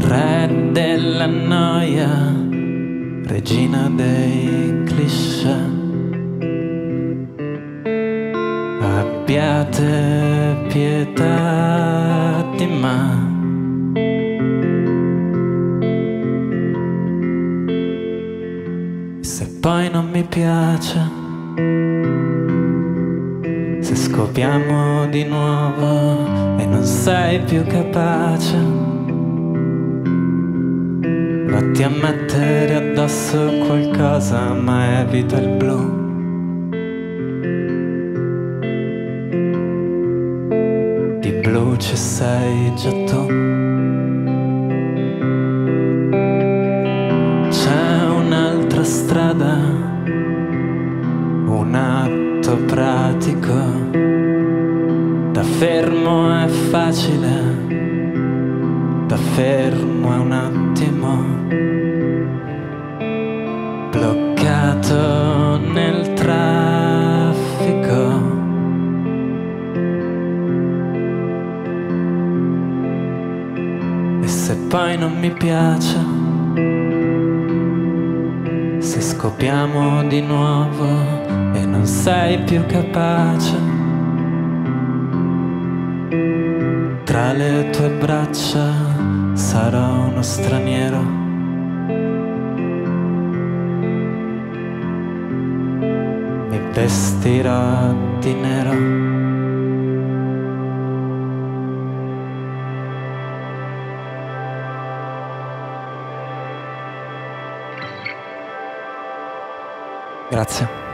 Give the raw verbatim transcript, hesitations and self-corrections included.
Re della noia, regina dei cliché. Abbiate pietà di me. Se poi non mi piace, se scopriamo di nuovo e non sei più capace, vatti a mettere addosso qualcosa, ma evita il blu. Di blu ci sei già tu. C'è un'altra strada, un atto pratico. Da fermo è facile, da fermo è un attimo. Bloccato nel traffico. E se poi non mi piace, se scopriamo di nuovo e non sei più capace, tra le tue braccia sarò uno straniero. Mi vestirò di nero. Grazie.